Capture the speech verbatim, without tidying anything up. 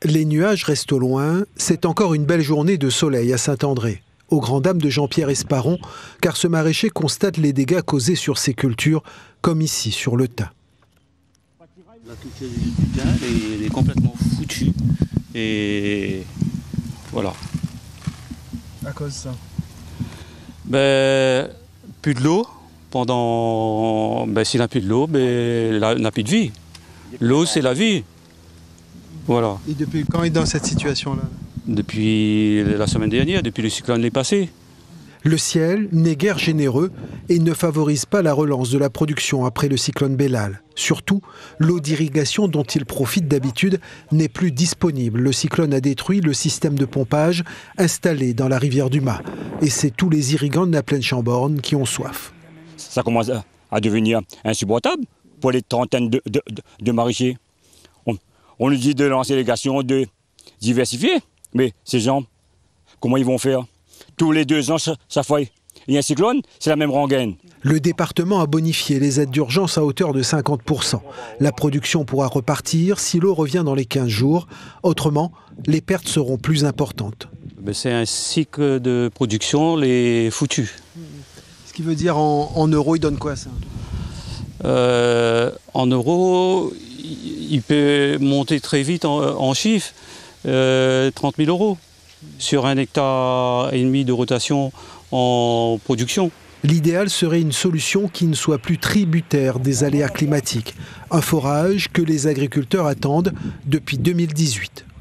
Les nuages restent au loin, c'est encore une belle journée de soleil à Saint-André, aux grandes dames de Jean-Pierre Esparon, car ce maraîcher constate les dégâts causés sur ses cultures, comme ici sur le thym. La culture du thym elle est complètement foutue, et voilà. À cause de ça Ben, plus de l'eau, pendant... Ben, s'il n'a plus de l'eau, ben, il n'a plus de vie. L'eau, c'est la vie. Voilà. Et depuis quand il est dans cette situation-là? Depuis la semaine dernière, depuis le cyclone l'est passé. Le ciel n'est guère généreux et ne favorise pas la relance de la production après le cyclone Bellal. Surtout, l'eau d'irrigation dont il profite d'habitude n'est plus disponible. Le cyclone a détruit le système de pompage installé dans la rivière du Mas. Et c'est tous les irrigants de la plaine Chamborne qui ont soif. Ça commence à devenir insupportable pour les trentaines de, de, de, de maraîchers. On, on nous dit de lancer l'irrigation, de diversifier. Mais ces gens, comment ils vont faire? Tous les deux ans, chaque fois, il y a un cyclone, c'est la même rengaine. Le département a bonifié les aides d'urgence à hauteur de cinquante pour cent. La production pourra repartir si l'eau revient dans les quinze jours. Autrement, les pertes seront plus importantes. C'est un cycle de production, les foutus. Ce qui veut dire en, en euros, il donne quoi ça? euh, En euros, il peut monter très vite en, en chiffres, euh, trente mille euros. Sur un hectare et demi de rotation en production. L'idéal serait une solution qui ne soit plus tributaire des aléas climatiques. Un forage que les agriculteurs attendent depuis deux mille dix-huit.